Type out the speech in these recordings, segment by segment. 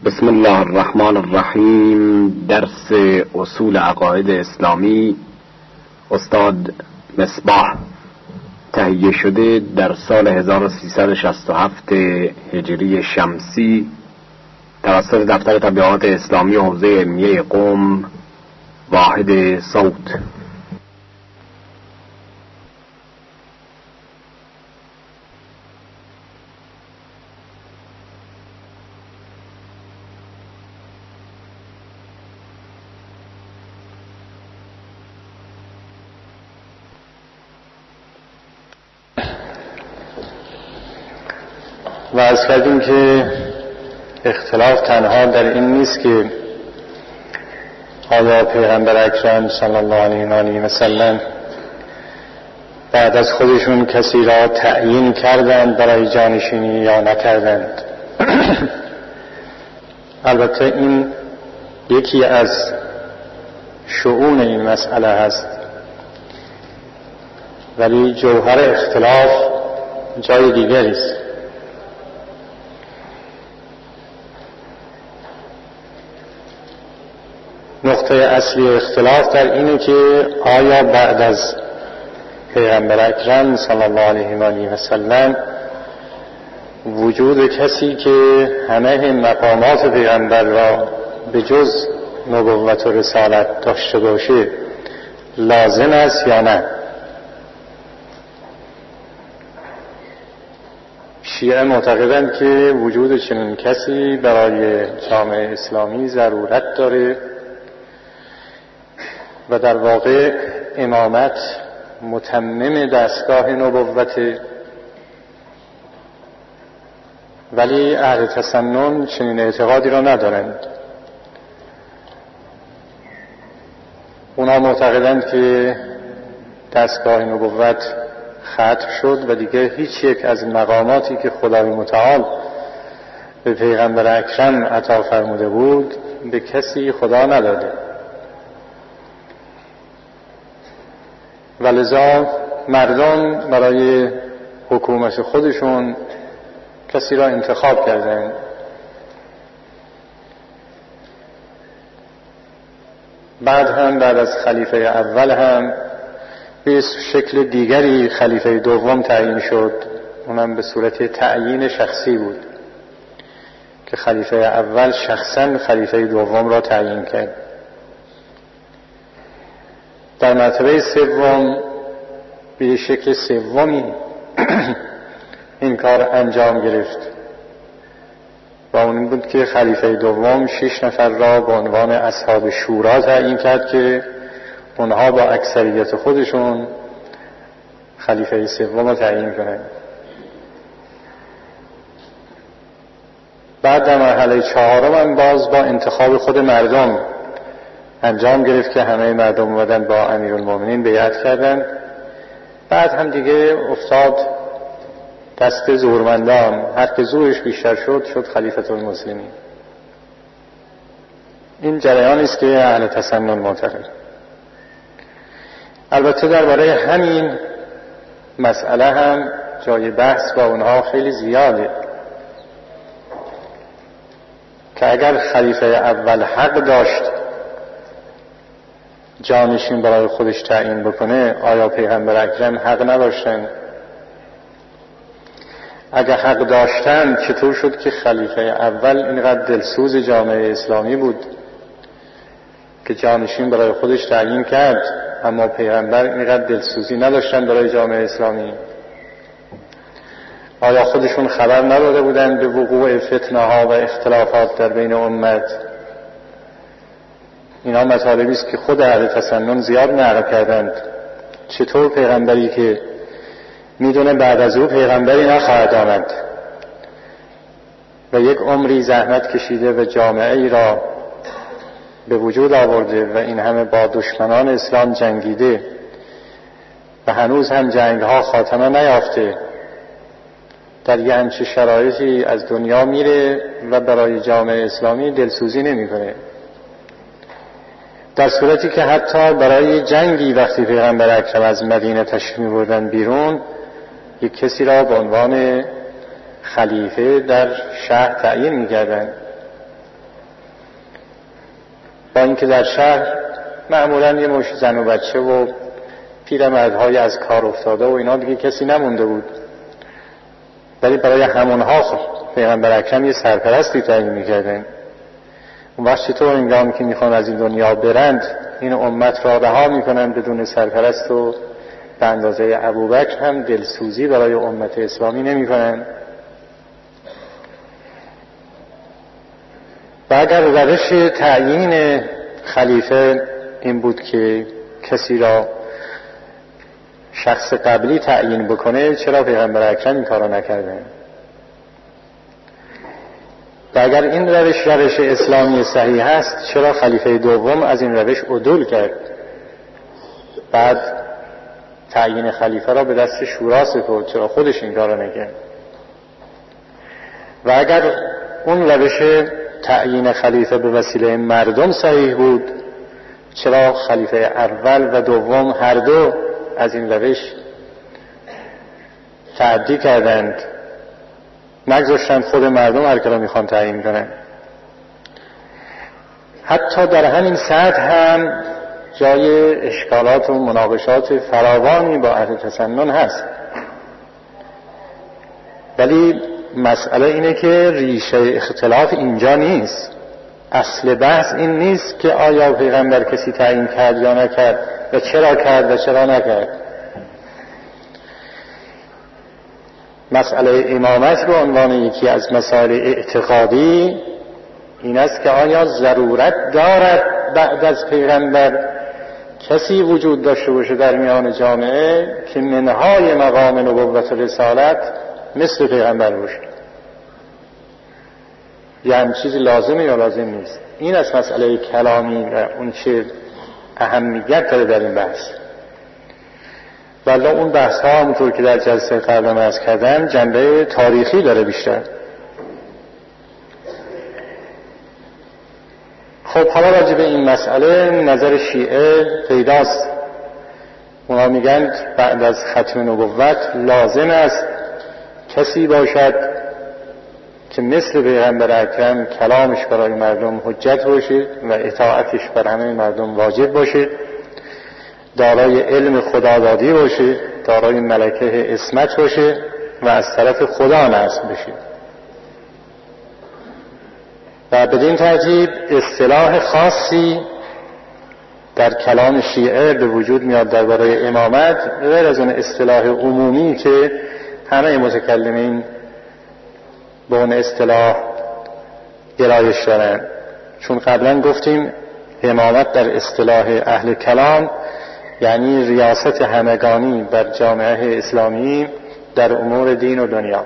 بسم الله الرحمن الرحیم. درس اصول عقاید اسلامی استاد مصباح تهیه شده در سال 1367 هجری شمسی توسط دفتر تبلیغات اسلامی حوزه علمیه قم واحد صوت. و عرض کردیم که اختلاف تنها در این نیست که آیا پیغمبر اکرم صلی الله علیه و سلم بعد از خودشون کسی را تعیین کردند برای جانشینی یا نکردند. البته این یکی از شؤون این مسئله هست، ولی جوهر اختلاف جای دیگری است. نقطه اصلی اختلاف در اینه که آیا بعد از پیغمبر اکرم صلی الله علیه و سلم وجود کسی که همه مقامات پیغمبر را به جز نبوت و رسالت داشته باشه لازم است یا نه؟ شیعه معتقدند که وجود چنین کسی برای جامعه اسلامی ضرورت داره و در واقع امامت متمم دستگاه نبوته، ولی اهل تسنن چنین اعتقادی را ندارند. اونا معتقدند که دستگاه نبوت ختم شد و دیگه هیچ یک از مقاماتی که خدای متعال به پیغمبر اکرم عطا فرموده بود به کسی خدا نداده، ولذا مردم برای حکومت خودشون کسی را انتخاب کردند. بعد از خلیفه اول هم به شکل دیگری خلیفه دوم تعیین شد، اونم به صورت تعیین شخصی بود که خلیفه اول شخصا خلیفه دوم را تعیین کرد. در مرتبه سوم به شکل سومی این کار انجام گرفت و اون بود که خلیفه دوم 6 نفر را به عنوان اصحاب شورا تعیین کرد که اونها با اکثریت خودشون خلیفه سوم را تعیین کنند. بعد در مرحله چهارم هم باز با انتخاب خود مردم انجام گرفت که همه مردم اومدن با امیرالمومنین بیعت کردند. بعد هم دیگه افتاد دست زورمندان، هر که زورش بیشتر شد خلیفة المسلمین. این جریانی است که اهل تسنن معتقد. البته درباره همین مسئله هم جای بحث با اونها خیلی زیاده که اگر خلیفه اول حق داشت جانشین برای خودش تعیین بکنه، آیا پیغمبر اکرم حق نداشتن؟ اگر حق داشتن چطور شد که خلیفه اول اینقدر دلسوز جامعه اسلامی بود که جانشین برای خودش تعیین کرد، اما پیغمبر اینقدر دلسوزی نداشتن برای جامعه اسلامی؟ آیا خودشون خبر نداده بودن به وقوع فتنه ها و اختلافات در بین امت؟ اینا مطالبی است که خود اهل تسنن زیاد نقل کردند. چطور پیغمبری که میدونه بعد از او پیغمبری نخواهد آمد و یک عمری زحمت کشیده و جامعه ای را به وجود آورده و این همه با دشمنان اسلام جنگیده و هنوز هم جنگ ها خاتمه نیافته، در یه همچه شرایطی از دنیا میره و برای جامعه اسلامی دلسوزی نمی کنه، در صورتی که حتی برای جنگی وقتی پیغمبر اکرم از مدینه تشریف می‌بردن بیرون یک کسی را به عنوان خلیفه در شهر تعیین می‌کردند. با اینکه در شهر معمولاً یه مش زن و بچه و پیرمردهای از کار افتاده و اینا دیگه کسی نمونده بود، ولی برای همونها پیغمبر اکرم یه سرپرستی تعیین می‌کردن. اون وقت چطور هنگامی که میخوان از این دنیا برند این امت را رها میکنن بدون سرپرست و به اندازه ابوبکر هم دلسوزی برای امت اسلامی نمیکنن؟ و اگر روش تعیین خلیفه این بود که کسی را شخص قبلی تعیین بکنه، چرا پیغمبر اکرم این کارو نکرده؟ و اگر این روش اسلامی صحیح است، چرا خلیفه دوم از این روش عدول کرد؟ بعد تعیین خلیفه را به دست شورا سپرد، چرا خودش این کارو نکرد؟ و اگر اون روش تعیین خلیفه به وسیله مردم صحیح بود، چرا خلیفه اول و دوم هر دو از این روش تعدی کردند، نگذاشتند خود مردم هر که را میخوان تعیین کنند؟ حتی در همین سطح هم جای اشکالات و مناقشات فراوانی با اهل تسنن هست، ولی مسئله اینه که ریشه اختلاف اینجا نیست. اصل بحث این نیست که آیا پیغمبر کسی تعیین کرد یا نکرد و چرا کرد و چرا نکرد. مسئله امامت به عنوان یکی از مسائل اعتقادی این است که آیا ضرورت دارد بعد از پیغمبر کسی وجود داشته باشه در میان جامعه که منهای مقام نبوت و رسالت مثل پیغمبر باشه؟ یا هم چیزی لازمه یا لازم نیست؟ این از مسئله کلامی و اون چه اهمیت داره در این بحث. ولی اون بحث ها همونطور که در جلسه قبل عرض کردم جنبه تاریخی داره بیشتر. خب حالا راجع به این مسئله نظر شیعه پیداست. اونا میگن بعد از ختم نبوت لازم است کسی باشد که مثل پیغمبر اکرم کلامش برای مردم حجت باشه و اطاعتش بر همه مردم واجب باشه، دارای علم خدادادی باشه، دارای ملکه عصمت باشه و از طرف خدا نصب بشه. و بدین ترتیب اصطلاح خاصی در کلام شیعه به وجود میاد درباره امامت، غیر از اون اصطلاح عمومی که همه متکلمین به اون اصطلاح گرایش دارن. چون قبلا گفتیم امامت در اصطلاح اهل کلام یعنی ریاست همگانی بر جامعه اسلامی در امور دین و دنیا.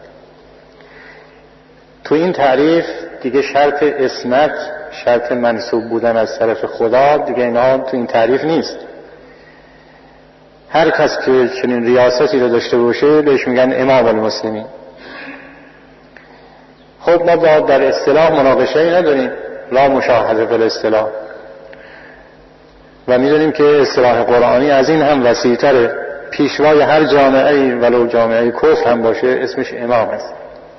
تو این تعریف دیگه شرط عصمت، شرط منسوب بودن از طرف خدا، دیگه اینا تو این تعریف نیست. هر کس که چنین ریاستی رو داشته باشه بهش میگن امام المسلمین. خب ما در اصطلاح مناقشه‌ای نداریم، لا مشاهده فی الاصطلاح، و میدونیم که اصطلاح قرآنی از این هم وسیع‌تره. پیشوای هر جامعه‌ای ولو جامعه کفر هم باشه اسمش امام است.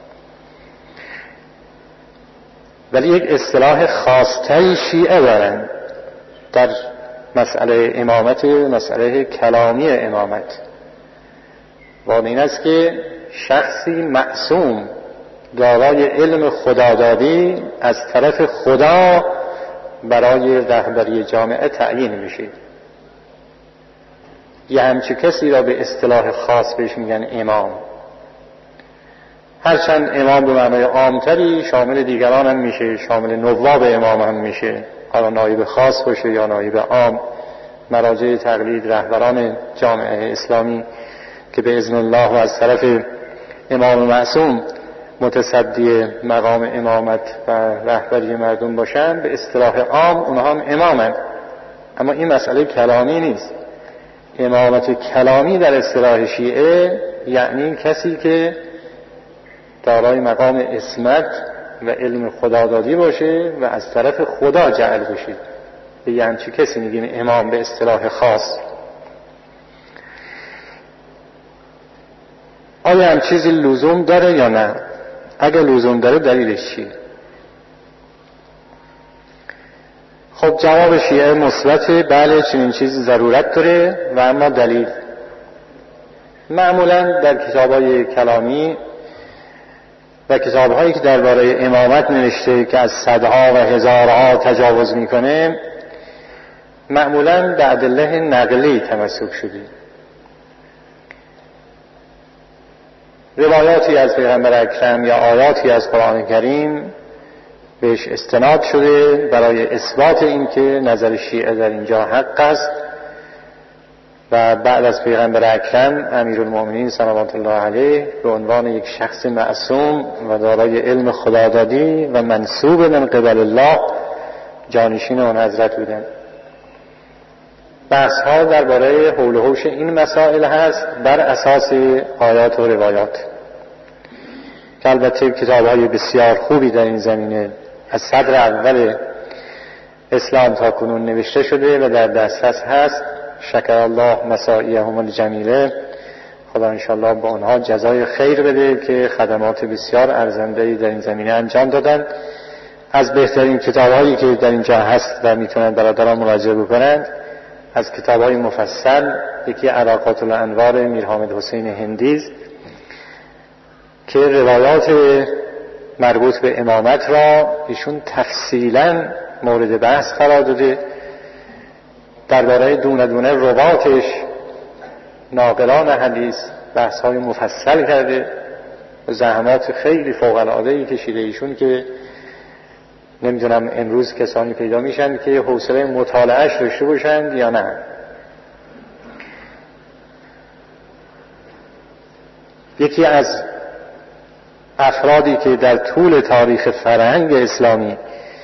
ولی یک اصطلاح خاص‌تری شیعه دارن در مسئله امامت، مسئله کلامی امامت، و این است که شخصی معصوم دارای علم خدادادی از طرف خدا برای رهبری جامعه تعیین میشه. یه همچه کسی را به اصطلاح خاص بهش میگن امام. هرچند امام به معنای عامتری شامل دیگران هم میشه، شامل نواب امام هم میشه، حالا نایب خاص باشه یا نایب عام. مراجع تقلید، رهبران جامعه اسلامی که به اذن الله و از طرف امام معصوم متصدی مقام امامت و رهبری مردم باشن، به اصطلاح عام اونها هم امامن. اما این مسئله کلامی نیست. امامت کلامی در اصطلاح شیعه یعنی کسی که دارای مقام عصمت و علم خدادادی باشه و از طرف خدا جعل بشه. به همچی کسی میگیم امام به اصطلاح خاص. آیا هم چیزی لزوم داره یا نه؟ اگر لزوم داره دلیلش چیه؟ خب جواب شیعه مثبته، بله چنین چیزی ضرورت داره، و اما دلیل. معمولا در کتاب‌های کلامی و کتاب‌هایی که درباره امامت نوشته که از صدها و هزارها تجاوز میکنه، معمولا به ادله نقلی تمسک شده. روایاتی از پیغمبر اکرم یا آیاتی از قرآن کریم بهش استناد شده برای اثبات این که نظر شیعه در اینجا حق است و بعد از پیغمبر اکرم امیرالمؤمنین صلوات الله علیه به عنوان یک شخص معصوم و دارای علم خدادادی و منسوب من قبل الله جانشین اون حضرت بودند. بحث ها درباره حول و حوش این مسائل هست بر اساس آیات و روایات که البته کتاب های بسیار خوبی در این زمینه از صدر اول اسلام تا کنون نوشته شده و در دسترس هست. شکر الله مساعیهم الجمیله، خدا انشاءالله با آنها جزای خیر بده که خدمات بسیار ارزنده‌ای در این زمینه انجام دادند. از بهترین کتاب‌هایی که در اینجا هست و میتونن برادران مراجعه بکنند از کتاب‌های مفصل، یکی علاقات الانوار میر حامد حسین هندی که روایات مربوط به امامت را ایشون تفصیلاً مورد بحث قرار داده، درباره دونه دونه رواتش ناقلان حدیث بحث‌های مفصل کرده، زحمات خیلی فوق‌العاده‌ای کشیده ایشون که نمیدونم امروز کسانی پیدا میشن که حوصله مطالعهش داشته باشند یا نه. یکی از افرادی که در طول تاریخ فرهنگ اسلامی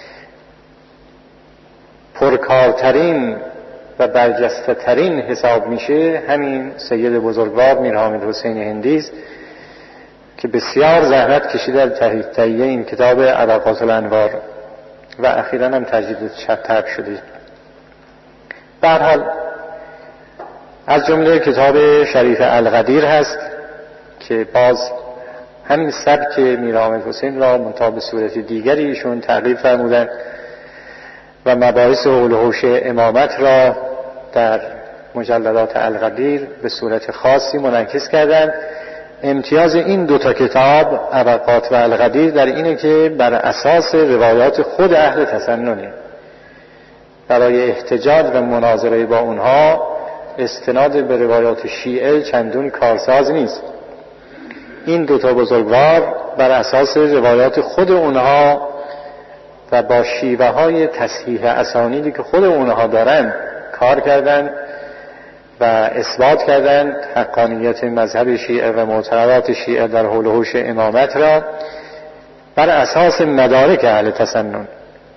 پرکارترین و برجسته ترین حساب میشه همین سید بزرگوار میر حامد حسین هندی است که بسیار زحمت کشیده در تهیه این کتاب علاقات الانوار و اخیراً هم تجدید چاپ شده. به هر حال از جمله کتاب شریف القدیر هست که باز همین سبک میر حامد حسین را منتها به صورت دیگری ایشون تغییر فرمودند و مباحث حول و حوش امامت را در مجلدات القدیر به صورت خاصی منعکس کردند. امتیاز این دوتا کتاب علاقات و القدیر در اینه که بر اساس روایات خود اهل تسننه، برای احتجاج و مناظره با اونها استناد به روایات شیعه چندون کارساز نیست. این دوتا بزرگوار بر اساس روایات خود اونها و با شیوه های تصحیح اسانیدی که خود اونها دارن کار کردن و اثبات کردند حقانیت مذهب شیعه و معتقدات شیعه در حول و حوش امامت را بر اساس مدارک اهل تسنن.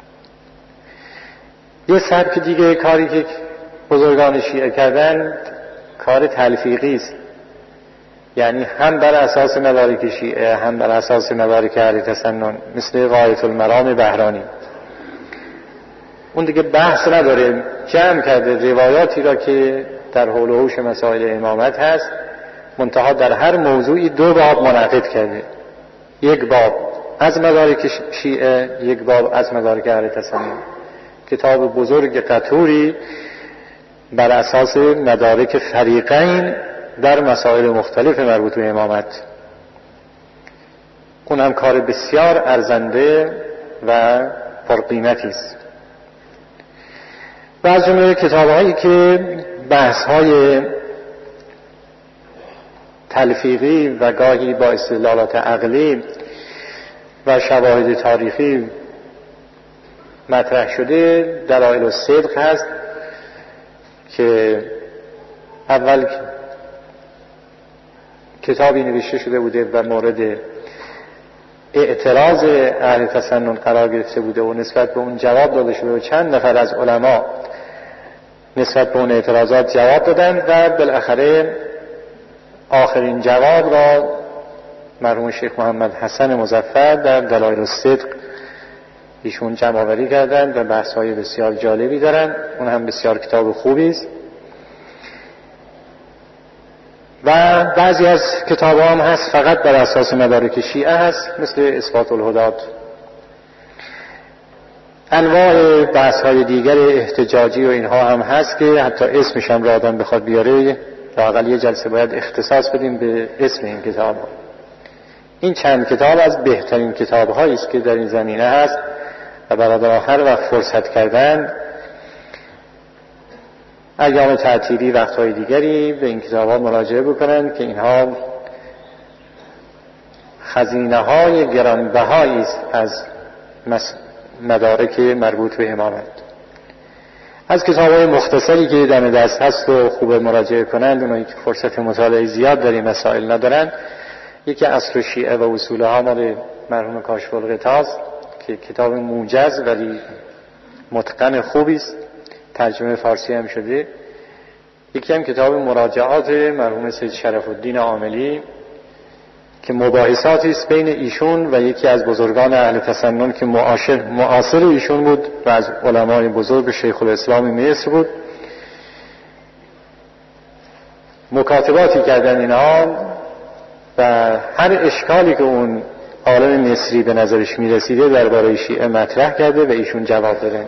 یه سبک دیگه کاری که بزرگان شیعه کردن کار تلفیقی است، یعنی هم بر اساس مدارک شیعه هم بر اساس مدارک اهل تسنن، مثل غایة المرام بهرانی. اون دیگه بحث نداره، جمع کرده روایاتی را که در حول و حوش مسائل امامت هست، منتها در هر موضوعی 2 باب منعقد کرده، یک باب از مدارک شیعه، یک باب از مدارک اهل تسنن. کتاب بزرگ قطوری بر اساس مدارک فریقین در مسائل مختلف مربوط به امامت. اون هم کار بسیار ارزنده و پرقیمتی است. و از جمله کتاب‌هایی که بحث‌های تلفیقی و گاهی با استدلالات عقلی و شواهد تاریخی مطرح شده، دلایل الصدق هست که اول کتابی نوشته شده بوده و مورد اعتراض اهل تسنن قرار گرفته بوده و نسبت به اون جواب داده شده و چند نفر از علما نسبت به اون اعتراضات جواب دادن و بالاخره آخرین جواب را مرحوم شیخ محمد حسن مظفر در دلایل الصدق ایشون جمع آوری کردند و بحث‌های بسیار جالبی دارن. اون هم بسیار کتاب خوبی است. و بعضی از کتاب‌ها هم هست فقط بر اساس مدارک شیعه هست، مثل اثبات الهدات. انواع بحث های دیگر احتجاجی و اینها هم هست که حتی اسمش هم را آدم بخواد بیاره، لااقل یه جلسه باید اختصاص بدیم به اسم این کتاب ها. این چند کتاب از بهترین کتاب هایی است که در این زمینه هست و برادران هر وقت فرصت کردن ایام تعطیلی وقتهای دیگری به این کتاب ها مراجعه بکنن که اینها خزینه های گرانبهایی است از مدارک مربوط به امامت. از کتاب های مختصری که دم دست هست و خوب مراجعه کنند، اونایی که فرصت مطالعه زیاد در این مسائل ندارن، یکی اصل شیعه و اصولها مال مرحوم کاشف الغطا است که کتاب موجز ولی متقن خوبی است، ترجمه فارسی هم شده. یکی هم کتاب مراجعات مرحوم سید شرف الدین عاملی که مباحثاتی است بین ایشون و یکی از بزرگان اهل تسنن که معاصر ایشون بود و از علمای بزرگ شیخ الاسلام مصر بود. مکاتباتی کردن اینها و هر اشکالی که اون عالم مصری به نظرش میرسیده درباره شیعه مطرح کرده و ایشون جواب دادن.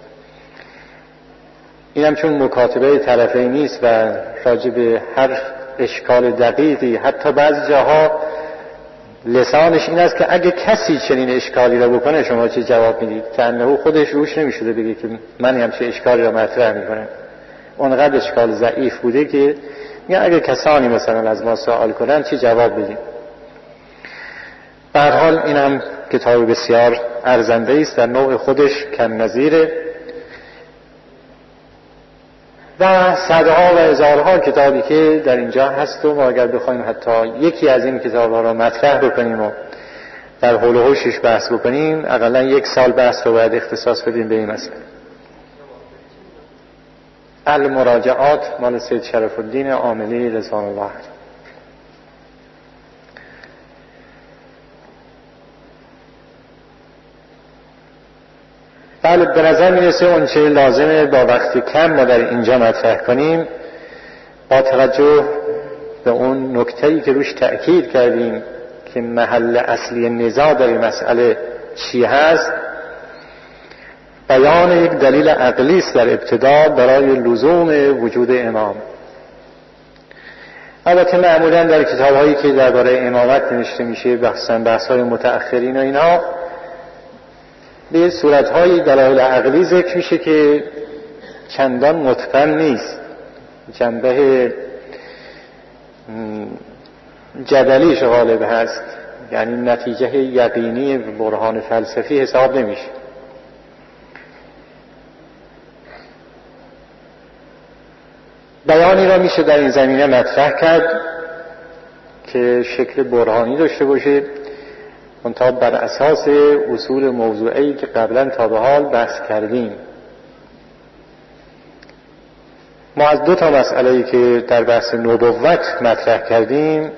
اینم چون مکاتبه طرفی نیست و راجع به هر اشکال دقیقی، حتی بعضی جاها لسانش این است که اگه کسی چنین اشکالی را بکنه شما چه جواب میدید، که انه خودش روش نمیشده بگه که من همچه اشکالی را مطرح میکنم. اونقدر اشکال ضعیف بوده که میگه اگه کسانی مثلا از ما سوال کنن چه جواب بدیم. به هر حال اینم کتاب بسیار ارزنده است در نوع خودش، کم نظیره و صدها و هزارها کتابی که در اینجا هست و ما اگر بخوایم حتی یکی از این کتاب‌ها را مطرح بکنیم و در حول و حوشش بحث بکنیم، اقلا 1 سال بحث رو باید اختصاص بدیم به این مسئله. المراجعات مال سید شرف الدین عاملی رضوان الله. بله، به نظر میرسه اون چه لازمه با وقتی کم ما در اینجا مطرح کنیم، با توجه به اون نکته‌ای که روش تأکید کردیم که محل اصلی نزاع در این مسئله چی هست، بیان یک دلیل عقلی است در ابتدا برای لزوم وجود امام. البته معمولا در کتاب‌هایی که درباره امامت نوشته میشه، بحث‌های متأخرین و اینا، به صورت‌های دلایل عقلی ذکر میشه که چندان متقن نیست، جنبه جدلیش غالب هست، یعنی نتیجه یقینی برهان فلسفی حساب نمیشه. بیانی را میشه در این زمینه مطرح کرد که شکل برهانی داشته باشه، منتها بر اساس اصول موضوعی که قبلا تا به حال بحث کردیم. ما از 2 مسئله‌ای که در بحث نبوت مطرح کردیم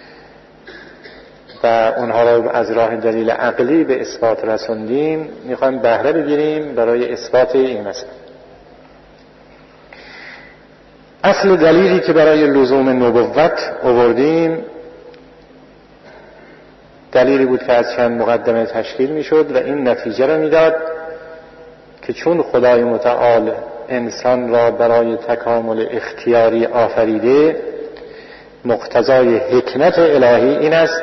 و اونها را از راه دلیل عقلی به اثبات رسوندیم، میخوایم بهره بگیریم برای اثبات این مسئله. اصل دلیلی که برای لزوم نبوت آوردیم دلیلی بود که از چند مقدمه تشکیل میشد و این نتیجه را میداد که چون خدای متعال انسان را برای تکامل اختیاری آفریده، مقتضای حکمت الهی این است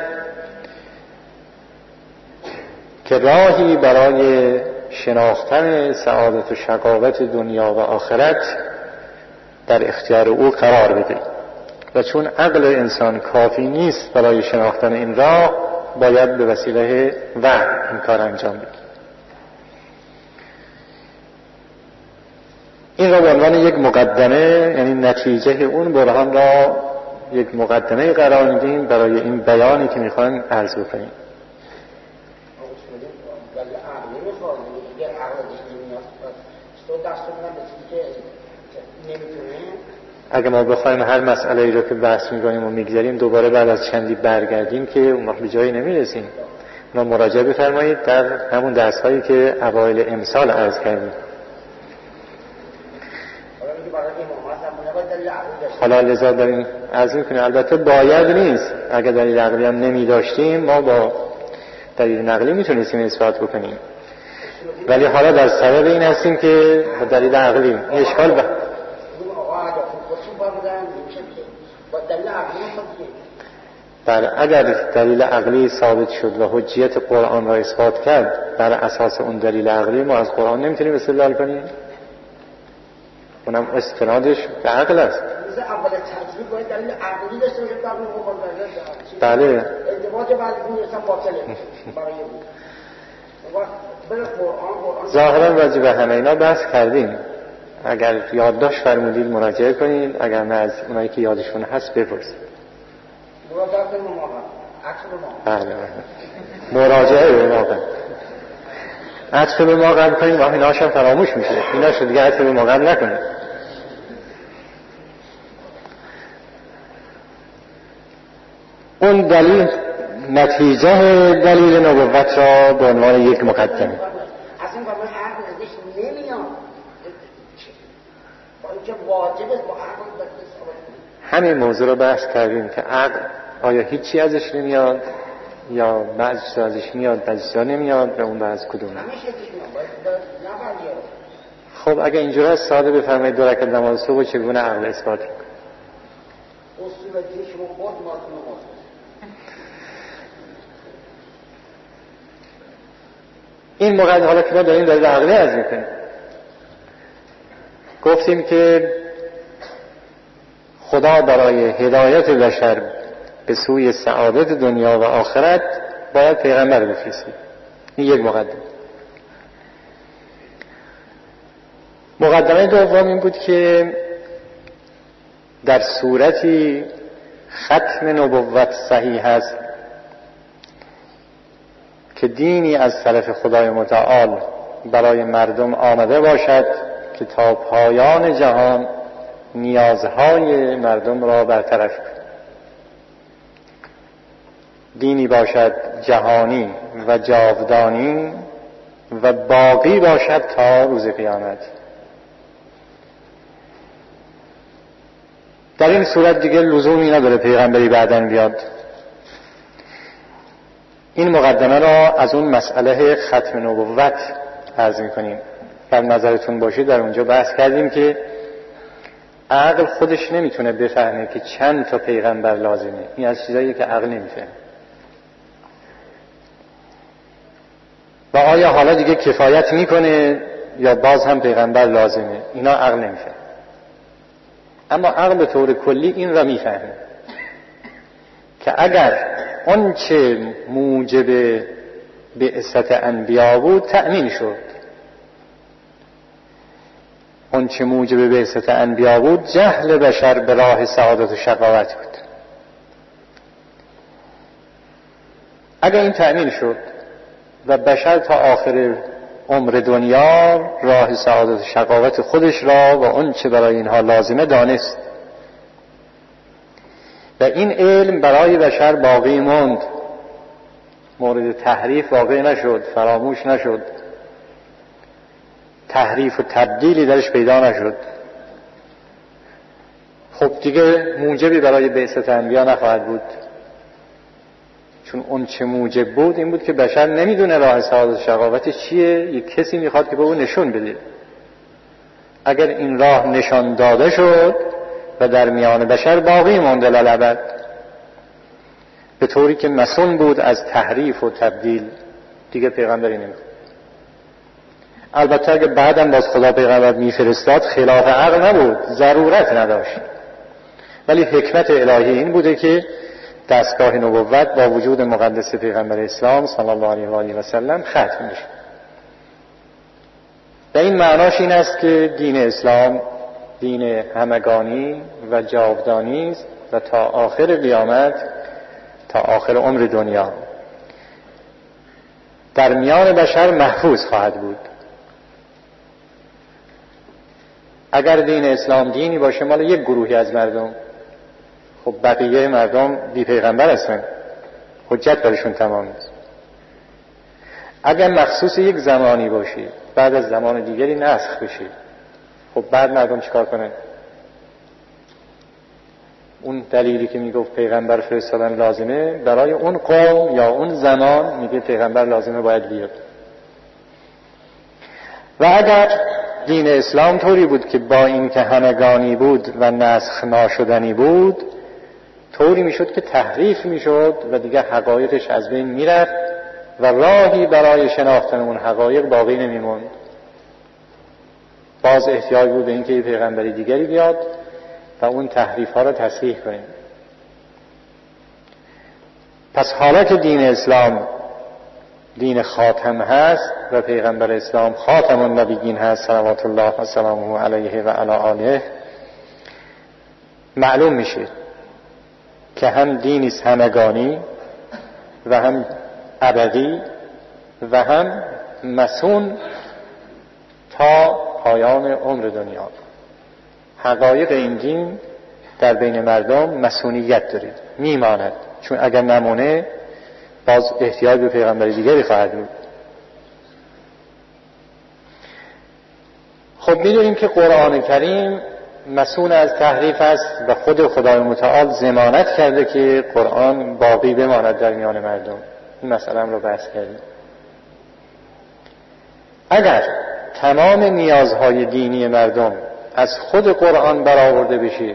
که راهی برای شناختن سعادت و شقاوت دنیا و آخرت در اختیار او قرار بده و چون عقل انسان کافی نیست برای شناختن این راه، باید به وسیله وحی این کار انجام بده. این را به عنوان یک مقدمه، یعنی نتیجه اون برهان را یک مقدمه قرار میدیم برای این بیانی که میخوایم عرض بکنیم. اگه ما بخوایم هر مسئله رو که بحث می‌کنیم و میگذاریم دوباره بعد از چندی برگردیم که اون وقت به جایی نمیرسیم. ما مراجعه بفرمایید در همون درس‌هایی که اوایل امسال عرض کردیم. حالا لذا داریم عرض می‌کنیم. البته باید نیست، اگه دلیل عقلی هم نمی داشتیم ما با دلیل نقلی میتونستیم اثبات بکنیم. ولی حالا در سبب این هستیم که با دلیل عقلی این اشکال اگر دلیل عقلی ثابت شد و حجیت قرآن را اثبات کرد، بر اساس اون دلیل عقلی ما از قرآن نمیتونیم استدلال کنیم، اونم استنادش به عقل است. اول تجربه باید دلیل عقلی داشته باشه تا مبارزه. بله. ارتباط بعدی اصلا باطله برای قرآن. ظاهرا راجع به همه اینا بحث کردیم. اگر یادداشت فرمودید مراجعه کنید، اگر نه از اونایی که یادشون هست بپرسید. مراجعه کنیم بله. مراجعه به ما قبل. عطف به ما قبل کنیم و ایناش هم فراموش میشه. ایناش دیگه عطف به ما قبل نکنیم. اون دلیل نتیجه دلیل نبوت را به عنوان یک مقدمه اصلا برای عقل ازش نمیاد با اینکه واجب است با عقل بس. همین موضوع رو بحث کردیم که عقل آیا هیچی ازش نمیاد یا بعضی ازش میاد بعضی نمیاد و اون بعض کدومه. خب اگه اینجوری است ساده بفرمایید دو رکعت نماز صبح چگونه عقل اثبات میکنه؟ اصول دین شما خود نماز این مقدمه حالا که ما داریم دلیل عقلی عرض میکنیم. گفتیم که خدا برای هدایت بشر به سوی سعادت دنیا و آخرت باید پیغمبر بفرستید. این یک مقدمه. مقدمه دوم این بود که در صورتی ختم نبوت صحیح است که دینی از طرف خدای متعال برای مردم آمده باشد که تا پایان جهان نیازهای مردم را برطرف کند. دینی باشد جهانی و جاودانی و باقی باشد تا روز قیامت. در این صورت دیگه لزومی نداره پیغمبری بعداً بیاد. این مقدمه را از اون مسئله ختم نبوت عرض می‌کنیم. در نظرتون باشه در اونجا بحث کردیم که عقل خودش نمیتونه بفهمه که چند تا پیغمبر لازمه. این از چیزایی که عقل نمیفهمه. و آیا حالا دیگه کفایت میکنه یا باز هم پیغمبر لازمه؟ اینا عقل نمیفهمه. اما عقل به طور کلی این را میفهمه که اگر اون چه موجب بعثت انبیا بود تأمین شد، اون چه موجب بعثت انبیا بود جهل بشر به راه سعادت و شقاوت بود. اگر این تأمین شد و بشر تا آخر عمر دنیا راه سعادت و شقاوت خودش را و اون چه برای اینها لازمه دانست و این علم برای بشر باقی موند، مورد تحریف واقع نشد، فراموش نشد، تحریف و تبدیلی درش پیدا نشد، خب دیگه موجبی برای بعثت انبیا نخواهد بود. چون اون چه موجب بود این بود که بشر نمیدونه راه سعادت و شقاوت چیه، یک کسی میخواد که به اون نشون بده. اگر این راه نشان داده شد و در میان بشر باقی ماند للابد، به طوری که مسئول بود از تحریف و تبدیل، دیگه پیغمبری نمیخواد. البته اگه بعدم باز خدا پیغمبر میفرستاد خلاف عقل نبود، ضرورت نداشت، ولی حکمت الهی این بوده که دستگاه نبوت با وجود مقدس پیغمبر اسلام صلی الله علیه و آله و سلم ختم میشه. و این معناش این است که دین اسلام دین همگانی و جاودانی است و تا آخر قیامت، تا آخر عمر دنیا در میان بشر محفوظ خواهد بود. اگر دین اسلام دینی باشه مال یک گروهی از مردم، خب بقیه مردم بی پیغمبر هستن، حجت برشون تمام است. اگر مخصوص یک زمانی باشه بعد از زمان دیگری نسخ بشه، خب بعد مردم چیکار کنن؟ اون دلیلی که میگفت پیغمبر فرستادن لازمه برای اون قوم یا اون زمان، میگه پیغمبر لازمه باید بیاد. و اگر دین اسلام طوری بود که با این که همگانی بود و نسخ ناشدنی بود، طوری میشد که تحریف میشد و دیگه حقایقش از بین میرفت و راهی برای شناختن اون حقایق باقی نمیموند. باز احتیاج بود به اینکه یه پیغمبری دیگری بیاد و اون تحریف ها رو تصحیح کنه. پس حالا که دین اسلام دین خاتم هست و پیغمبر اسلام خاتم النبیین هست صلوات الله و سلامه علیه و علی آله، معلوم میشه که هم دینی همگانی و هم ابدی و هم مسون تا پایان عمر دنیا. حقایق این دین در بین مردم مسئولیت داره، میماند، چون اگر نمونه باز احتیاج به پیغمبر دیگری خواهد بود. خب میدونیم که قرآن کریم مسئول از تحریف است و خود خدای متعال ضمانت کرده که قرآن باقی بماند در میان مردم. این مسئله رو بحث کردیم. اگر تمام نیازهای دینی مردم از خود قرآن برآورده بشه،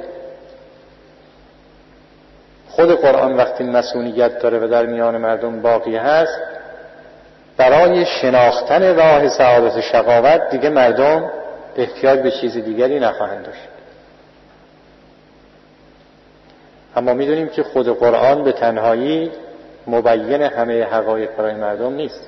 خود قرآن وقتی مسئولیت داره و در میان مردم باقی هست، برای شناختن راه سعادت شقاوت دیگه مردم احتیاج به چیز دیگری نخواهند داشت. اما میدونیم که خود قرآن به تنهایی مبین همه حقایق برای مردم نیست.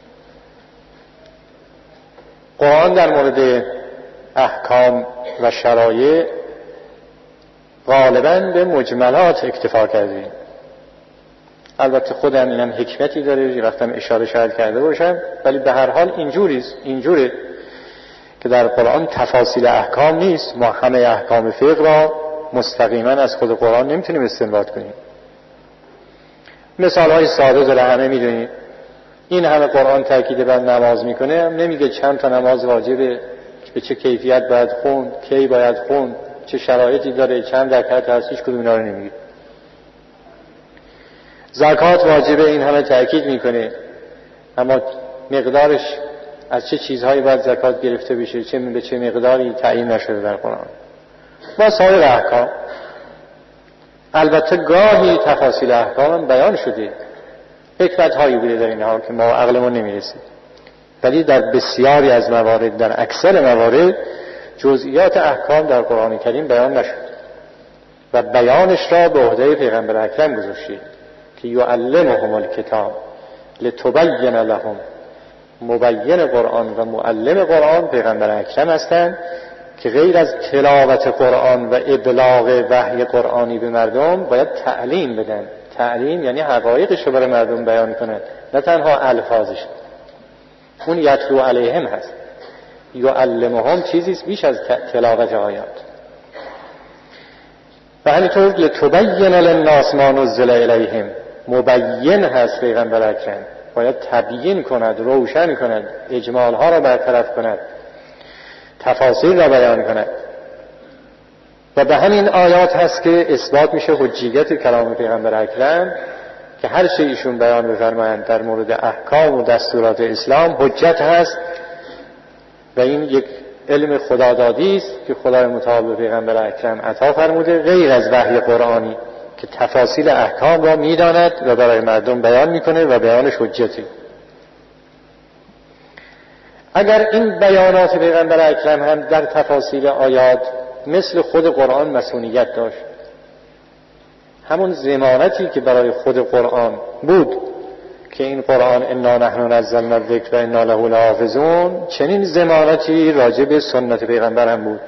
قرآن در مورد احکام و شرایع غالباً به مجملات اکتفا کرده. البته خودم اینم حکمتی داره، یه وقتم اشاره شاید کرده باشم، ولی به هر حال اینجوره که در قرآن تفاصیل احکام نیست. ما همه احکام فقه را مستقیما از خود قرآن نمیتونیم استنباط کنیم. مثال های ساده داره، همه میدونید. این همه قرآن تاکید بر نماز میکنه، نمیگه چند تا نماز واجبه، به چه کیفیت باید خوند، کی باید خوند، چه شرایطی داره، چند رکعت هست، هیچ کدوم اینا رو نمیگه. زکات واجبه، این همه تاکید میکنه، اما مقدارش از چه چیزهایی باید زکات گرفته بشه، به چه مقداری تعیین نشده در قرآن. با سایر احکام البته گاهی تفاصیل احکام بیان شده، حکمت هایی بوده در اینها که ما عقلمون نمیرسید، ولی در بسیاری از موارد، در اکثر موارد جزئیات احکام در قرآن کریم بیان نشد و بیانش را به عهده پیغمبر اکرم گذاشته که یعلمهم الکتاب لتبین لهم. مبین قرآن و معلم قرآن پیغمبر اکرم هستند که غیر از تلاوت قرآن و ابلاغ وحی قرآنی به مردم باید تعلیم بدن. تعلیم یعنی حقایقش رو برای مردم بیان کنند، نه تنها الفاظش. اون یتلو علیهم هست، یعلمهم چیزیست بیش از تلاوت آیات. و همینطور لتبین للناس ما نزل الیهم، مبین هست پیغمبر اکرم، باید تبیین کند، روشن کند، اجمال ها را برطرف کند، تفاصیل را بیان کند. و به همین آیات هست که اثبات میشه حجیت کلام پیغمبر اکرم که هر چه ایشون بیان بفرمایند در مورد احکام و دستورات اسلام حجت هست و این یک علم خدادادی است که خدای متعال به پیغمبر اکرم عطا فرموده، غیر از وحی قرآنی که تفاصیل احکام را میداند و برای مردم بیان میکنه و بیانش حجتی. اگر این بیانات پیغمبر اکرم هم در تفاصیل آیات مثل خود قرآن مسئولیت داشت، همون ضمانتی که برای خود قرآن بود که این قرآن انا نحن نزلنا الذکر و انا له لحافظون، چنین ضمانتی راجع به سنت پیغمبر هم بود.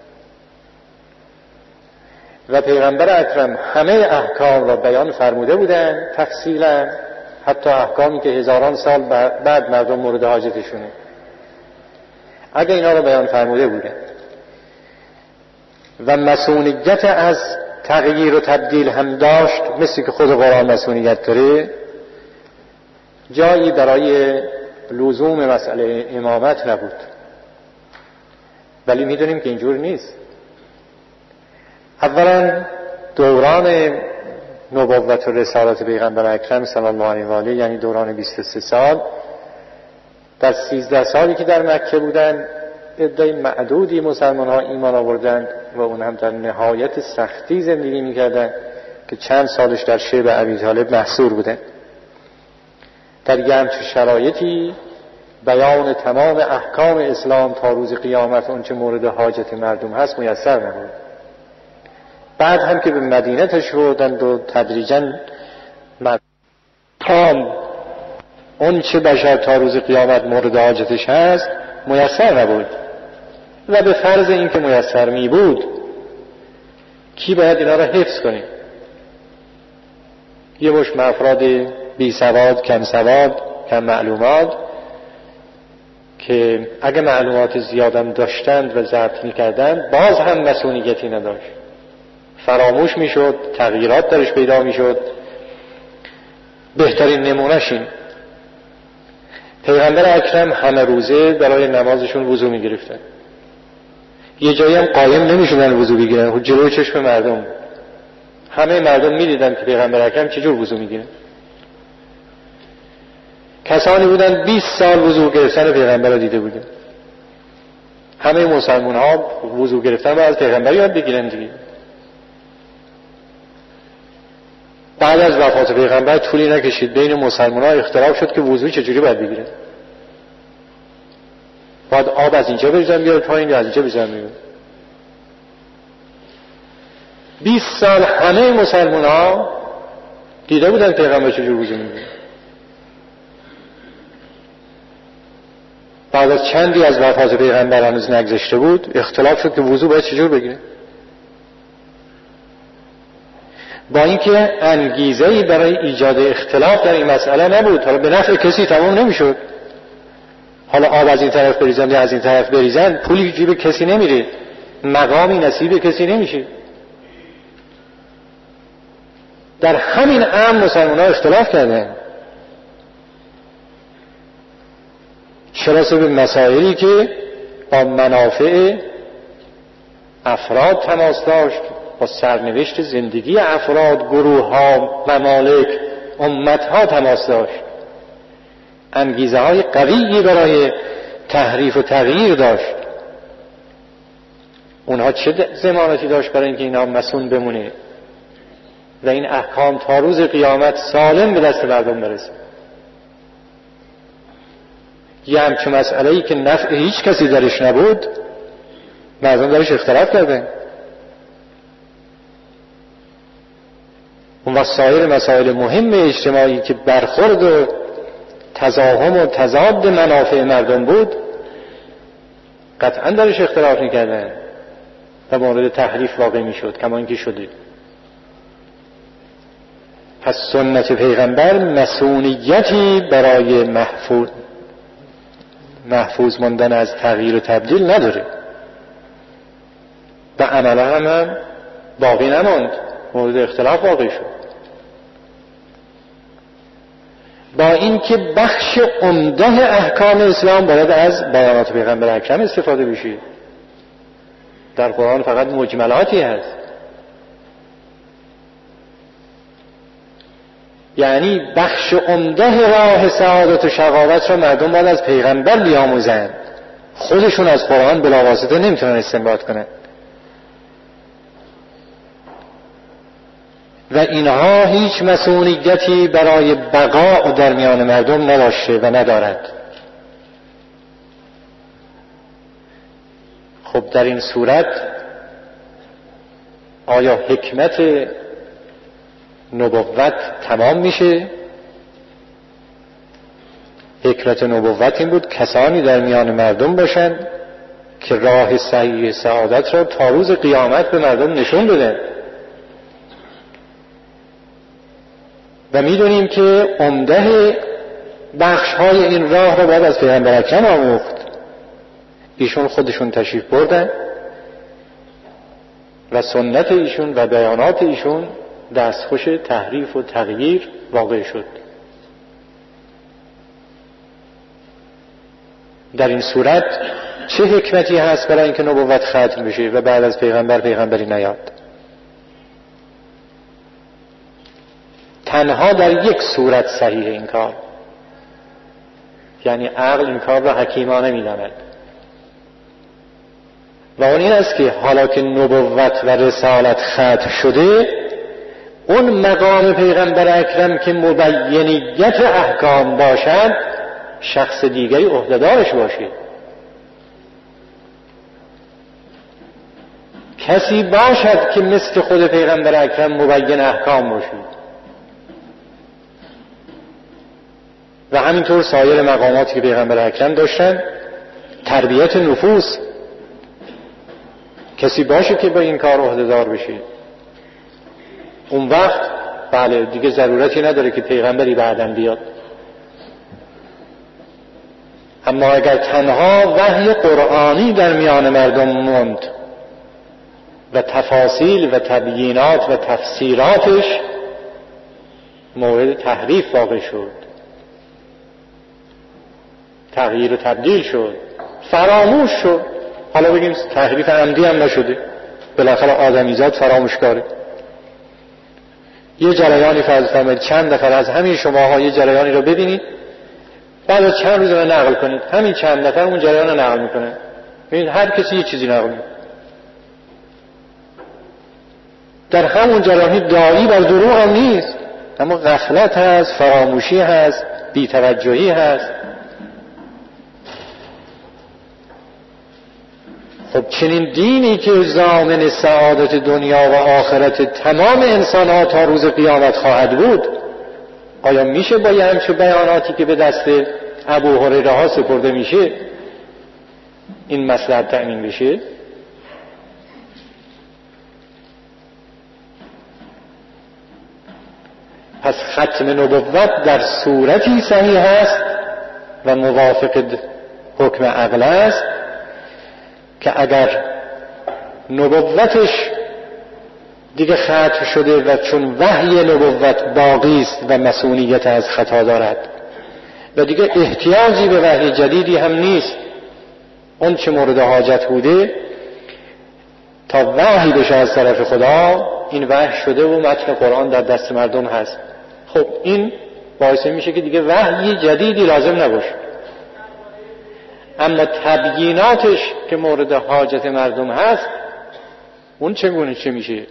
و پیغمبر اکرم همه احکام را بیان فرموده بودند تفصیلا، حتی احکامی که هزاران سال بعد مردم مورد حاجتشونه. اگه اینا را بیان فرموده بودند و مسئولیت از تغییر و تبدیل هم داشت، مثل که خود قرآن مسئولیت داره، جایی برای لزوم مسئله امامت نبود. ولی میدونیم که اینجور نیست. اولا دوران نبوت و رسالت پیغمبر اکرم صلی الله علیه و آله، یعنی دوران 23 سال، در 13 سالی که در مکه بودند عده معدودی مسلمان ها ایمان آوردند و اون هم در نهایت سختی زندگی میکردند که چند سالش در شیب ابی طالب محصور بودند. در یه همچون شرایطی بیان تمام احکام اسلام تا روز قیامت اون چه مورد حاجت مردم هست میسر نبود. بعد هم که به مدینه تشریف و تدریجاً تام اون چه بشر تا روز قیامت مورد حاجتش هست میسر نبود و به فرض این که میسر می بود کی باید اینا را حفظ کنه؟ یه مش افراد بی سواد، کم سواد، کم معلومات که اگه معلومات زیادم داشتند و ضبط می‌کردند باز هم مسئولیتی نداشت، فراموش میشد، تغییرات درش پیدا میشد. بهترین نمونه‌ش این پیغمبر اکرم همه روزه برای نمازشون وضو می‌گرفتن. یه جایی هم قایم نمی‌شدن وضو بگیرن، خود جلوی چشم مردم همه مردم می‌دیدن که پیغمبر اکرم چجور وضو می‌گیرن. کسانی بودن 20 سال وضو گرفتن پیغمبر را دیده بودن. همه مسلمان ها وضو گرفتن باید از پیغمبر یاد بگیرن دیگه. بعد از وفات پیغمبر طولی نکشید بین مسلمان ها اختلاف شد که وضو چجوری باید بگیرن. باید آب از اینجا بریزن بیاد پایین یا از اینجا بریزن بیاد. 20 سال همه مسلمان ها دیده بودن پیغمبر چجور وضو میگیره. بعد از چندی از وفات پیغمبر هنوز نگذشته بود اختلاف شد که وضو باید چجور بگیره. با اینکه انگیزه‌ای برای ایجاد اختلاف در این مسئله نبود، حالا به نفع کسی تمام نمیشد. حالا آب از این طرف بریزن یا از این طرف بریزن پولی جیب کسی نمیره، مقامی نصیب کسی نمیشه. در همین امر مسلمان‌ها اختلاف کردند. چرا به مسائلی که با منافع افراد تماس داشت، با سرنوشت زندگی افراد، گروه ها، ممالک، امت ها تماس داشت، انگیزه های قویی برای تحریف و تغییر داشت. اونها چه ضمانتی داشت برای اینکه اینا مسئول بمونه و این احکام تا روز قیامت سالم به دست مردم برسه؟ یه همچون مسئله‌ای که نفع هیچ کسی درش نبود مردم درش اختلاف کردن. اون وسایر مسائل مهم اجتماعی که برخورد و تزاحم و تضاد منافع مردم بود قطعا درش اختلاف می‌کردن و مورد تحریف واقع می‌شد کما اینکه شده. پس سنت پیغمبر مسئولیتی برای محفوظ ماندن از تغییر و تبدیل نداره و عملا هم باقی نماند، مورد اختلاف واقع شد. با اینکه بخش عمده احکام اسلام باید از بیانات پیغمبر اکرم استفاده بشه. در قرآن فقط مجملاتی هست، یعنی بخش عمده راه سعادت و شقاوت را مردم باید از پیغمبر بیاموزند، خودشون از قرآن بلاواسطه نمیتونن استنباط کنند. و اینها هیچ مسئولیتی برای بقا در میان مردم نداشته و ندارد. خب در این صورت آیا حکمت نبوت تمام میشه؟ حکمت نبوت این بود کسانی در میان مردم باشند که راه صحیح سعادت را تا روز قیامت به مردم نشون بدن. و میدونیم که عمده بخش های این راه را باید از پیغمبر اکرم آموخت. ایشون خودشون تشریف بردن و سنت ایشون و بیانات ایشون دستخوش تحریف و تغییر واقع شد. در این صورت چه حکمتی هست برای اینکه نبوت ختم بشه و بعد از پیغمبری نیاد؟ تنها در یک صورت صحیح این کار، یعنی عقل این کار را حکیمانه می‌داند. و اون این است که حالا که نبوت و رسالت ختم شده، اون مقام پیغمبر اکرم که مبینیت احکام باشد، شخص دیگری عهده‌دارش باشه. کسی باشد که مثل خود پیغمبر اکرم مبین احکام باشه. و همینطور سایر مقاماتی که پیغمبر اکرم داشتن، تربیت نفوس، کسی باشه که با این کار عهده‌دار بشه. اون وقت بله دیگه ضرورتی نداره که پیغمبری بعداً بیاد. اما اگر تنها وحی قرآنی در میان مردم موند و تفاصیل و تبیینات و تفسیراتش مورد تحریف واقع شد، تغییر و تبدیل شد، فراموش شد، حالا بگیم تحریف عمدی هم نشده، بالاخره آدمیزاد فراموشکاره. یه جریانی فرض فرمایید چند نفر از همین شماها یه جریانی رو ببینید، بعد از چند روز رو نقل کنید، همین چند نفر اون جریان رو نقل میکنه. ببینید هر کسی یه چیزی نقل میکنه، در همون جریان داعی بر دروغ هم نیست، اما غفلت هست، فراموشی هست، بی‌توجهی هست. خب چنین دینی که ضامن سعادت دنیا و آخرت تمام انسان ها تا روز قیامت خواهد بود، آیا میشه با یه همچون بیاناتی که به دست ابو هریره ها سپرده میشه این مصلحت تأمین بشه؟ پس ختم نبوت در صورتی صحیح است و موافق حکم عقل است که اگر نبوتش دیگه ختم شده و چون وحی نبوت باقی است و مسئولیت از خطا دارد و دیگه احتیاجی به وحی جدیدی هم نیست، اون چه مورد حاجت بوده تا وحی بشه از طرف خدا، این وحی شده و متن قرآن در دست مردم هست. خب این باعث میشه که دیگه وحی جدیدی لازم نباشه. اما تبییناتش که مورد حاجت مردم هست، اون چگونه چه میشه؟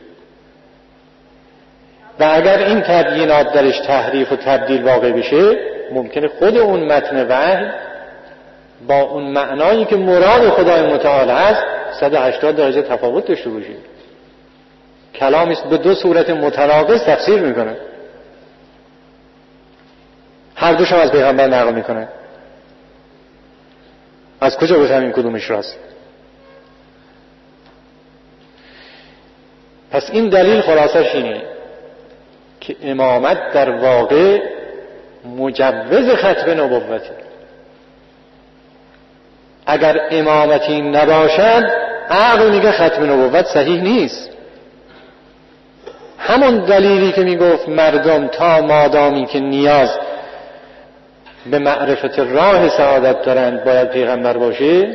و اگر این تبیینات درش تحریف و تبدیل واقع بشه، ممکنه خود اون متن وحی با اون معنایی که مراد خدای متعال هست 180 درجه تفاوت داشته باشه. کلامی است به دو صورت متناقض تفسیر میکنه، هر دوش هم از پیغمبر نقل میکنه. از کجا بفهمیم این کدومش راست؟ پس این دلیل خلاصش اینه که امامت در واقع مجوز ختم نبوته. اگر امامتی نباشد، عقل میگه ختم نبوت صحیح نیست. همون دلیلی که میگفت مردم تا مادامی که نیاز به معرفت راه سعادت دارند باید پیغمبر باشه،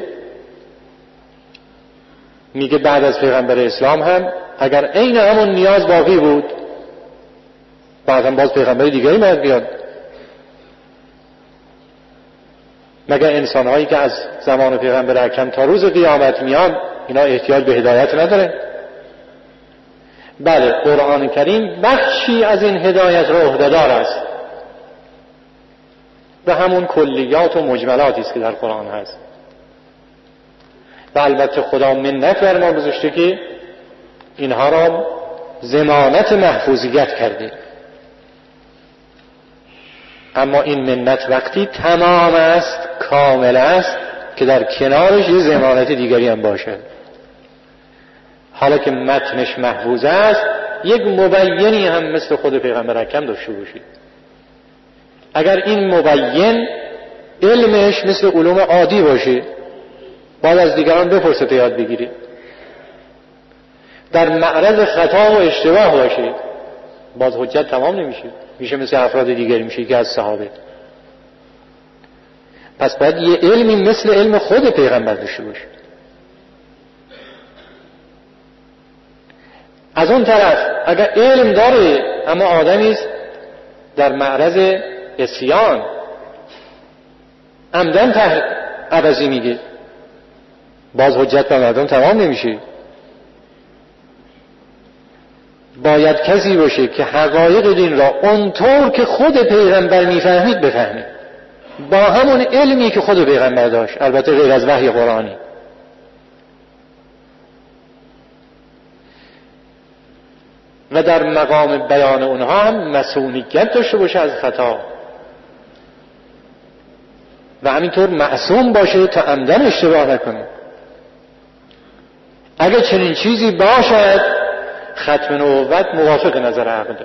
میگه بعد از پیغمبر اسلام هم اگر عین همون نیاز باقی بود، بعدم باز پیغمبر دیگری باید بیاد. مگر انسانهایی که از زمان پیغمبر اکرم تا روز قیامت میان اینا احتیاج به هدایت نداره؟ بله، قرآن کریم بخشی از این هدایت را عهده‌دار است و همون کلیات و مجملاتی است که در قرآن هست. و البته خدا منت بر ما گذاشته که اینها را ضمانت محفوظیت کرده. اما این منت وقتی تمام است، کامل است، که در کنارش یه ضمانت دیگری هم باشه. حالا که متنش محفوظ است، یک مبینی هم مثل خود پیغمبر اکرم داشته باشید. اگر این مبین علمش مثل علوم عادی باشه، باید از دیگران بپرسه تا یاد بگیری، در معرض خطا و اشتباه باشه، باز حجت تمام نمیشه، میشه مثل افراد دیگری، میشه که از صحابه. پس باید یه علمی مثل علم خود پیغمبر داشته باشه. از اون طرف اگر علم داره اما آدمی است در معرض عصیان، عمدن عوضی میگه، باز حجت به مردم تمام نمیشه. باید کسی باشه که حقایق دین را اونطور که خود پیغمبر میفهمید بفهمید، با همون علمی که خود پیغمبر داشت، البته غیر از وحی قرآنی. و در مقام بیان اونها هم مسئولیت داشته باشه از خطا و همینطور معصوم باشه تا عمدن اشتباه نکنه. اگر چنین چیزی باشد ختم نبوت موافق نظر عقل،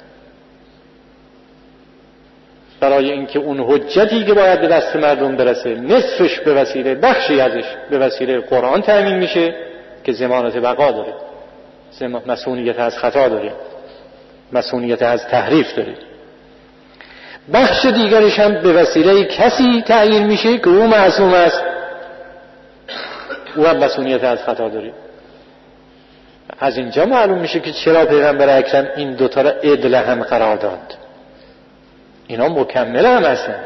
برای اینکه اون حجتی که باید به دست مردم برسه نصفش به وسیله بخشی ازش به وسیله قرآن تأمین میشه که ضمانت بقا داره، مسئولیت از خطا داره، مسئولیت از تحریف داره. بخش دیگرش هم به وسیله کسی تعیین میشه که او معصوم است، او هم مسئولیت از خطا داره. از اینجا معلوم میشه که چرا پیغمبر اکرم این دوتا را عدل هم قرار داد. اینا مکمل هم هستن.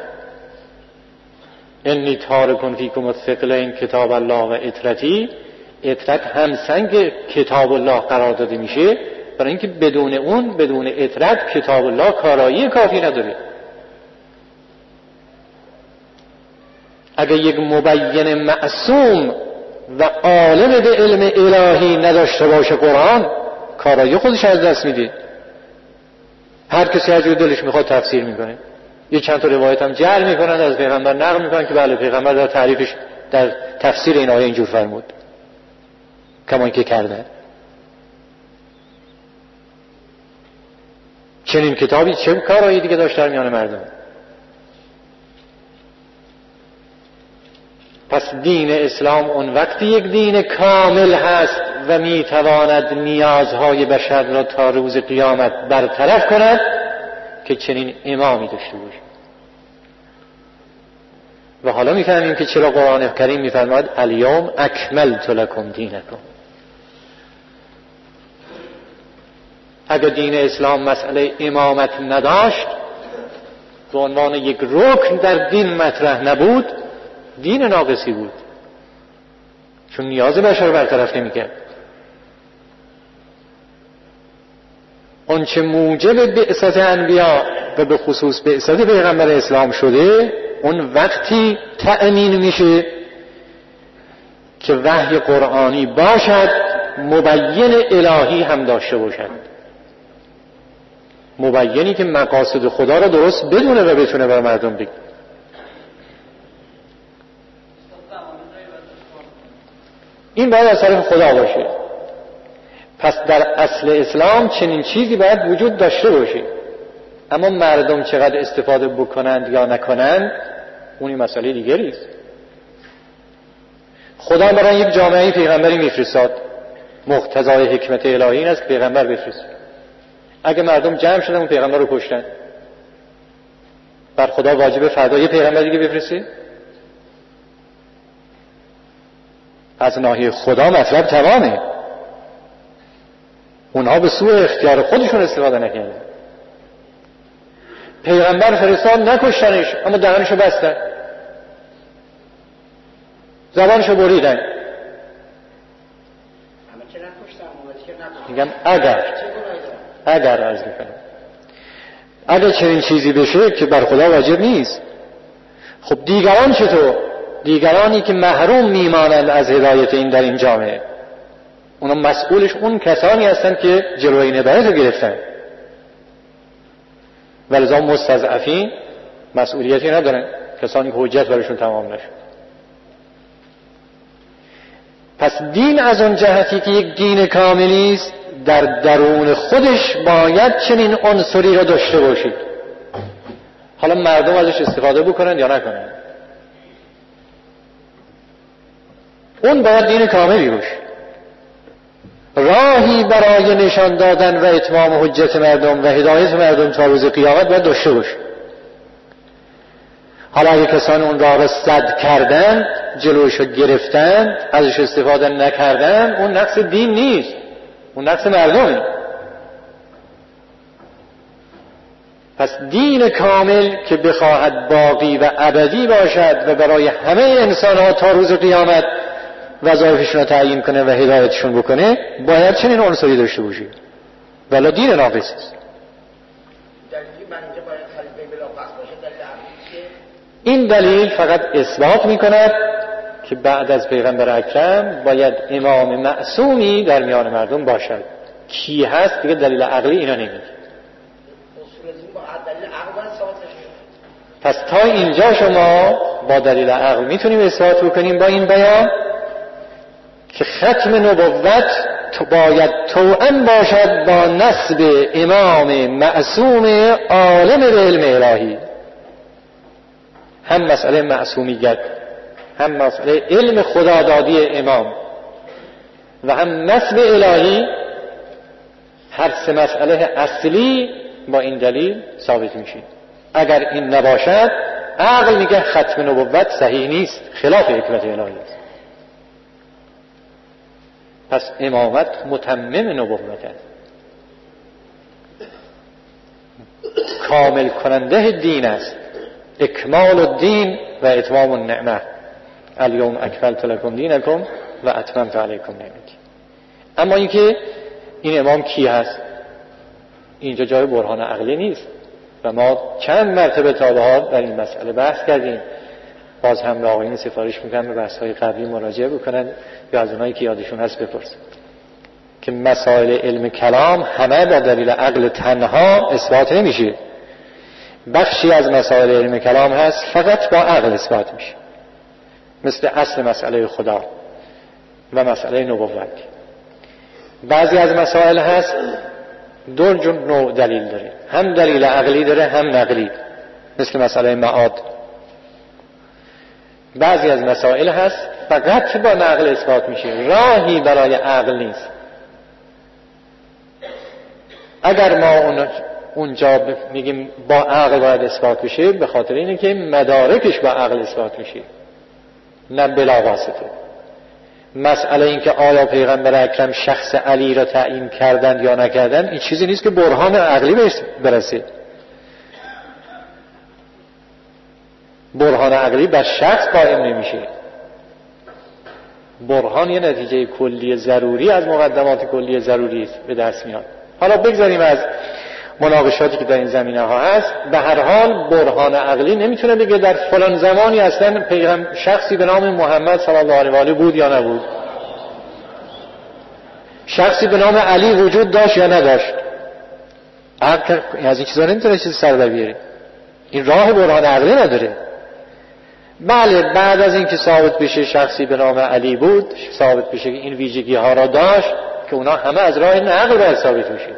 انی تارکن فیکم الثقلین کتاب الله و اطرتی، اطرت هم سنگ کتاب الله قرار داده میشه، برای اینکه بدون اون، بدون اطرت کتاب الله کارایی کافی نداره. اگر یک مبین معصوم و عالم به علم الهی نداشته باشه قرآن، کارایی خودش از دست میده. هر کسی هر جور دلش میخواد تفسیر میکنه. یه چند تا روایت هم جعل میکنن از پیغمبر، نقل میکنن که بله پیغمبر در تعریفش در تفسیر این آیه اینجور فرمود، کمان که کردن. چنین کتابی چه کارایی دیگه داشت در میان مردم؟ پس دین اسلام اون وقتی یک دین کامل هست و میتواند نیازهای بشر را تا روز قیامت برطرف کند که چنین امامی داشته باشه. و حالا میفهمیم که چرا قرآن کریم میفرماید الیوم اکملت لکم دینکم. اگر دین اسلام مسئله امامت نداشت، به عنوان یک رکن در دین مطرح نبود، دین ناقصی بود، چون نیاز بشر برطرف نمی‌کرد. اون چه موجب بعثت انبیا و به خصوص بعثت پیغمبر اسلام شده، اون وقتی تأمین میشه که وحی قرآنی باشد، مبین الهی هم داشته باشد، مبینی که مقاصد خدا را درست بدونه و بتونه بر مردم بگه. این باید از طرف خدا باشه. پس در اصل اسلام چنین چیزی باید وجود داشته باشه، اما مردم چقدر استفاده بکنند یا نکنند اونی مسئله دیگری است. خدا برای یک جامعه پیغمبری میفرستاد، مقتضای حکمت الهی این است که پیغمبر بفرست. اگه مردم جمع شدن اون پیغمبر رو کشتن، بر خدا واجبه فردا یه پیغمبر دیگه بفرسته؟ از ناحیه خدا مطلب تمامه. اونها به سوء اختیار خودشون استفاده نکردن. پیغمبر فرستاد نکشتنش، اما دهنشو بستن، زبانشو بریدن. میگم اگر عرض میکنم اگر چنین چیزی بشه که بر خدا واجب نیست. خب دیگران چطور؟ دیگرانی که محروم میمانند از هدایت این در این جامعه، اونا مسئولش اون کسانی هستند که جلوی این هدایت رو گرفتن، ولذا مستضعفین مسئولیتی ندارن، کسانی که حجت برشون تمام نشد. پس دین از اون جهتی که یک دین کاملی است، در درون خودش باید چنین عنصری را داشته باشید. حالا مردم ازش استفاده بکنن یا نکنن، اون باید دین کاملی باشه. راهی برای نشان دادن و اتمام حجت مردم و هدایت مردم تا روز قیامت باید داشته باشه. حالا اگه کسان اون راه را سد کردن، جلوشو گرفتن، ازش استفاده نکردن، اون نقص دین نیست، اون نقص مردمه. پس دین کامل که بخواهد باقی و ابدی باشد و برای همه انسان ها تا روز قیامت وظایفشون رو تعیین کنه و هدایتشون بکنه، باید چنین عنصری داشته باشه، ولی دین ناقص است. این دلیل فقط اثبات میکند که بعد از پیغمبر اکرم باید امام معصومی در میان مردم باشد. کی هست دیگه دلیل عقلی اینا نمیگه. پس تا اینجا شما با دلیل عقل میتونیم اثبات بکنیم با این بیان که ختم نبوت باید توأم باشد با نسب امام معصوم عالم به علم الهی. هم مسئله معصومیت، هم مسئله علم خدادادی امام و هم نسب الهی، هر سه مسئله اصلی با این دلیل ثابت میشه. اگر این نباشد عقل میگه ختم نبوت صحیح نیست، خلاف حکمت الهی است. پس امامت متمم نبوت است، کامل کننده دین است. اکمال الدین و اتمام النعمه، الیوم اکملت لکم دینکم و اتممت علیکم نعمتی. اما اینکه این امام کی هست، اینجا جای برهان عقلی نیست و ما چند مرتبه تا به حال در این مسئله بحث کردیم. باز هم به آقایون سفارش میکنم به بحث‌های قبلی مراجعه بکنن یا از اونایی که یادشون هست بپرسن که مسائل علم کلام همه با دلیل عقل تنها اثبات نمیشه. بخشی از مسائل علم کلام هست فقط با عقل اثبات میشه، مثل اصل مسئله خدا و مسئله نبوت. بعضی از مسائل هست دو نوع دلیل داره، هم دلیل عقلی داره هم نقلی، مثل مسئله معاد. بعضی از مسائل هست فقط با نقل اثبات میشه، راهی برای عقل نیست. اگر ما اونجا میگیم با عقل باید اثبات بشه، به خاطر اینه که مدارکش با عقل اثبات میشه، نه بلا واسطه. مسئله این که آیا پیغمبر اکرم شخص علی را تعیین کردن یا نکردن، این چیزی نیست که برهان عقلی بهش برسه. برهان عقلی بر شخص قائم نمیشه. برهان یه نتیجه کلی ضروری از مقدمات کلی ضروری است به دست میاد. حالا بگذاریم از مناقشاتی که در این زمینه ها هست، به هر حال برهان عقلی نمیتونه بگه در فلان زمانی اصلا پیغمبر شخصی به نام محمد صلی الله علیه و آله بود یا نبود، شخصی به نام علی وجود داشت یا نداشت. عقل از این چیزا نمیتونه چیزی سر در بیاره. این راه برهان عقلی نداره. بله بعد از اینکه ثابت بشه شخصی به نام علی بود، ثابت بشه که این ویژگی ها را داشت، که اونا همه از راه عقل باید ثابت میشه.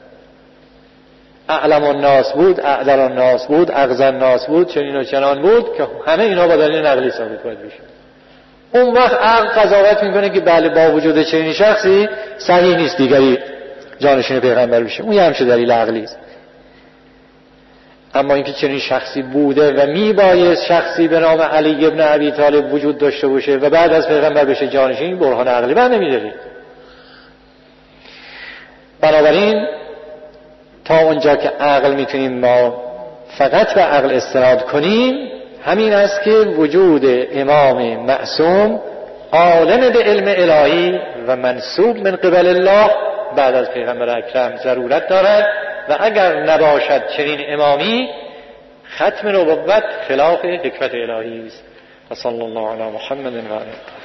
اعلم الناس بود، اعدل الناس بود، اغزن الناس بود، چنین و چنان بود، که همه اینا با دلیل نقلی ثابت باید بشه. اون وقت عقل قضاوت میکنه که بله با وجود چنین شخصی صحیح نیست دیگری جانشین پیغمبر بشه. اون یه همچه دلیل عقلی است. اما اینکه چنین شخصی بوده و میبایست شخصی به نام علی ابن ابی طالب وجود داشته باشه و بعد از پیغمبر بشه جانشین، برهان عقلی بر نمیداره. بنابراین تا اونجا که عقل میتونیم ما فقط به عقل استناد کنیم، همین است که وجود امام معصوم عالم به علم الهی و منسوب من قبل الله بعد از پیغمبر اکرم ضرورت دارد و اگر نباشد چنین امامی، ختم نبوت خلاف حکمت الهی است. صلی الله علی محمد و آله.